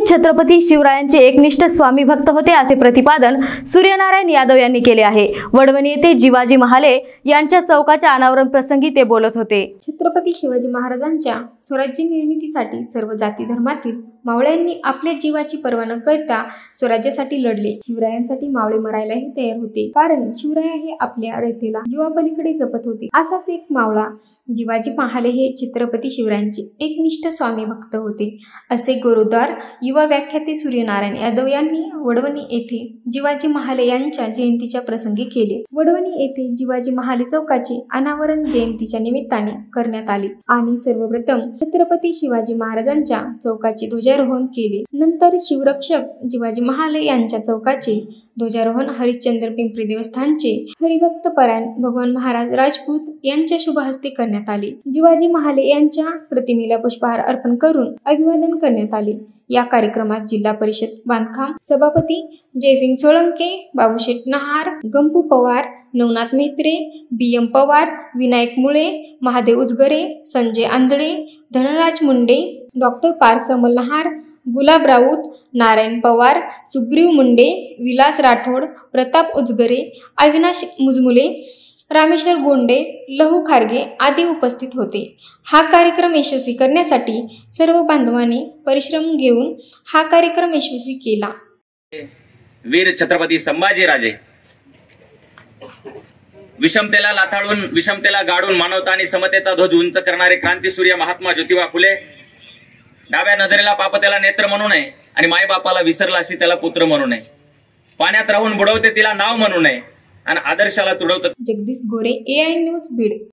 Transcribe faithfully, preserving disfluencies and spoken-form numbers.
छत्रपती शिवरायांचे एकनिष्ठ स्वामी भक्त होते असे प्रतिपादन सूर्यनारायण यादव यांनी केले आहे। वडवणी येथे जिवाजी महाले यांच्या चौकाच्या अनावरण प्रसंगी ते बोलत होते। छत्रपती शिवाजी महाराजांच्या स्वराज्य निर्मितीसाठी सर्व जाती धर्मातील मावळ्यांनी आपल्या जीवाची पर्वा न करता स्वराज्यासाठी लढले। शिवरायांसाठी मावळे मरायलाही तयार होते, कारण शिवराय हे आपल्या रयतेला जीवापलीकडे जपत होते। असाच एक मावळा जिवाजी महाले हे छत्रपती शिवरायांचे एकनिष्ठ स्वामी भक्त होते, असे गौरवोद्गार युवा व्याख्याते सूर्यनारायण यादव यांनी वडवणी येथे जिवाजी महाले यांच्या जयंतीच्या प्रसंगी केले। वडवणी येथे जिवाजी महाले चौकाचे अनावरण जयंतीच्या निमित्ताने करण्यात आले आणि सर्वप्रथम छत्रपती शिवाजी महाराजांच्या चौकाचे ध्वजारोहण केले। नंतर शिवरक्षक जिवाजी महाले यांच्या चौकाचे ध्वजारोहण हरिश्चंद्र पिंपरी देवस्थानचे हरिभक्त परायण भगवान महाराज राजपूत यांच्या शुभ हस्ते करण्यात आले। जिवाजी महाले यांच्या प्रतिमेला पुष्पहार अर्पण करून अभिवादन करण्यात आले। या कार्यक्रमात जिल्हा परिषद बांधकाम सभापती Jaysing Solanke, Babusheth Nahar, Gampu Pawar, Navnath Metre, B M Pawar, Vinayak Mule, Mahadev Ujgare, Sanjay Andhale, Dhanraj Munde, doctor Parth Malhar, Gulab Raut, Narayan Pawar, Sugriv Munde, Vilas Rathod, Pratap Ujgare, Avinash Mujmule, Rameshwar Gonde, Lahu Kharge आदी उपस्थित होते। हा कार्यक्रम यशस्वी करण्यासाठी सर्व बांधवांनी परिश्रम घेऊन हा कार्यक्रम यशस्वी केला। वीर छत्रपती संभाजीराजे विषमतेला लाथाळून विषमतेला गाडून मानवता आणि समतेचा ध्वज उंच करणारे क्रांतीसूर्य महात्मा ज्योतिबा फुले, डाव्या नजरेला पापतेला नेत्र म्हणू नये आणि मायबापाला विसरला अशी त्याला पुत्र म्हणू नये, पाण्यात राहून बुडवते तिला नाव म्हणू नये आणि आदर्शाला तुडवत। Jagdish Gore, A I news, Beed.